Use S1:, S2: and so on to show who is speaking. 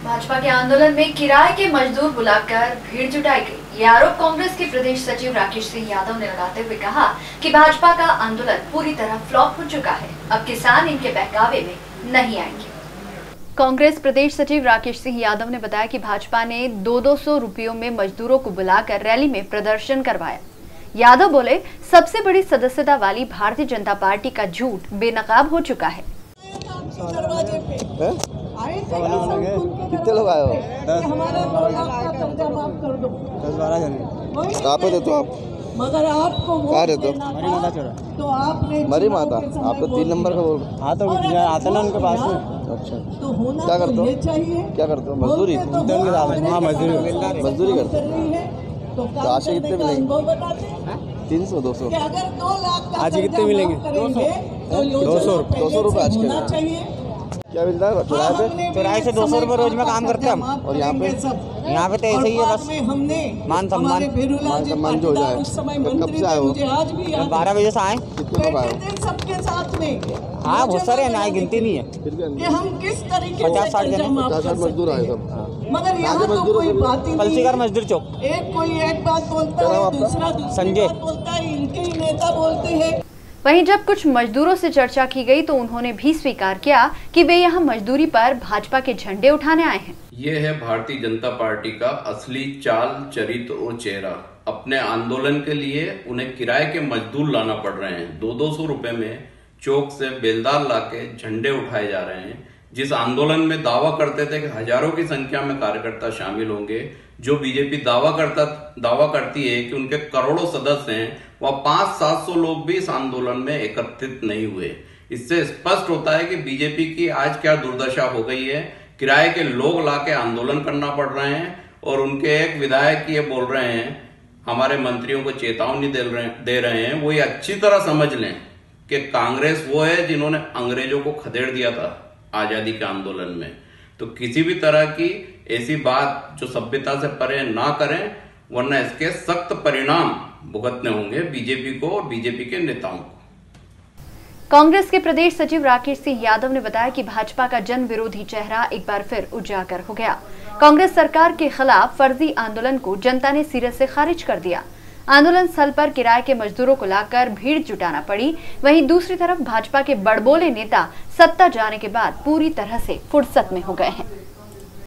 S1: भाजपा के आंदोलन में किराए के मजदूर बुलाकर भीड़ जुटाई गई। ये आरोप कांग्रेस के प्रदेश सचिव राकेश सिंह यादव ने लगाते हुए कहा कि भाजपा का आंदोलन पूरी तरह फ्लॉप हो चुका है, अब किसान इनके बहकावे में नहीं आएंगे। कांग्रेस प्रदेश सचिव राकेश सिंह यादव ने बताया कि भाजपा ने 200 रुपयों में मजदूरों को बुलाकर रैली में प्रदर्शन करवाया। यादव बोले, सबसे बड़ी सदस्यता वाली भारतीय जनता पार्टी का झूठ बेनकाब हो चुका है।
S2: कितने लोग आए हो?
S3: 10-12 जन।
S2: कहाँ पे रहते हो आप?
S3: मगर आपको
S2: कहाँ रहते हो?
S3: तो आपने
S2: मरी माता, आप तो 3 नंबर का बोल।
S3: हाँ तो आता ना उनके पास में।
S2: अच्छा,
S3: तो होना
S2: क्या करते हो?
S3: ये चाहिए।
S2: क्या करते हो? मजदूरी?
S3: हाँ
S2: मजदूरी करते हो। तो आज से कितने मिलेंगे? 300 200?
S3: अगर 2 लाख
S4: आज कितने मिलेंगे?
S2: 200 रुपये आज के। क्या मिलता है
S4: चौराहे से 200 रुपये रोज में काम करते हैं हम।
S2: और यहाँ पे
S4: तो ऐसे ही है बस, मान
S2: सम्मान जो हो जाए। कब से आए हो?
S4: 12 बजे से आए।
S2: कितने लोग आए हो?
S3: सबके साथ में।
S4: हाँ बहुत सारे हैं, गिनती नहीं है।
S3: कि हम किस तरीके
S4: 50-60 जन।
S2: 50-60 मजदूर आए सब।
S3: मगर यहाँ तो कोई बात ही नहीं।
S4: कलसीगर मजदूर चौक।
S3: कोई एक बात बोलता है, दूसरा
S4: संजय
S3: बोलता है, इनके ही नेता बोलते हैं।
S1: वहीं जब कुछ मजदूरों से चर्चा की गई तो उन्होंने भी स्वीकार किया कि वे यहां मजदूरी पर भाजपा के झंडे उठाने आए हैं।
S5: ये है भारतीय जनता पार्टी का असली चाल, चरित्र और चेहरा। अपने आंदोलन के लिए उन्हें किराए के मजदूर लाना पड़ रहे हैं। 200 रुपए में चौक से बेलदार लाके झंडे उठाए जा रहे हैं। जिस आंदोलन में दावा करते थे कि हजारों की संख्या में कार्यकर्ता शामिल होंगे, जो बीजेपी दावा करती है कि उनके करोड़ों सदस्य हैं, वह 500-700 लोग भी इस आंदोलन में एकत्रित नहीं हुए। इससे स्पष्ट होता है कि बीजेपी की आज क्या दुर्दशा हो गई है। किराए के लोग लाके आंदोलन करना पड़ रहे हैं और उनके एक विधायक ये बोल रहे हैं, हमारे मंत्रियों को चेतावनी दे रहे हैं। वो ये अच्छी तरह समझ लें कि कांग्रेस वो है जिन्होंने अंग्रेजों को खदेड़ दिया था आजादी के आंदोलन में। तो किसी भी तरह की ऐसी बात जो सभ्यता से परे ना करें, वरना इसके सख्त परिणाम भुगतने होंगे बीजेपी को और बीजेपी के नेताओं को।
S1: कांग्रेस के प्रदेश सचिव राकेश सिंह यादव ने बताया कि भाजपा का जन विरोधी चेहरा एक बार फिर उजागर हो गया। कांग्रेस सरकार के खिलाफ फर्जी आंदोलन को जनता ने सिरे से खारिज कर दिया। आंदोलन स्थल पर किराए के मजदूरों को लाकर भीड़ जुटाना पड़ी। वहीं दूसरी तरफ भाजपा के बड़बोले नेता सत्ता जाने के बाद पूरी तरह से फुर्सत में हो गए हैं।